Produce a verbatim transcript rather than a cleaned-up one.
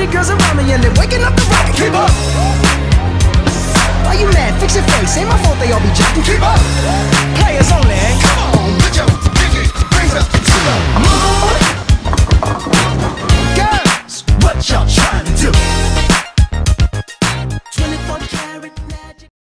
pretty girls around me and they're waking up the rocket. Keep up. Why you mad? Fix your face. Ain't my fault they all be jacking. Keep up. Players only. Come on, put your pinky rings up to the moon.